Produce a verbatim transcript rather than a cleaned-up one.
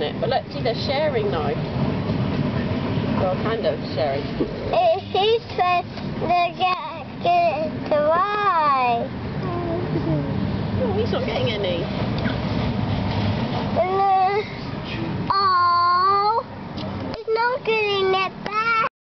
isn't it? But let's see, they're sharing now. Well, kind of sharing. It seems like they're getting it to ride. Oh, he's not getting any.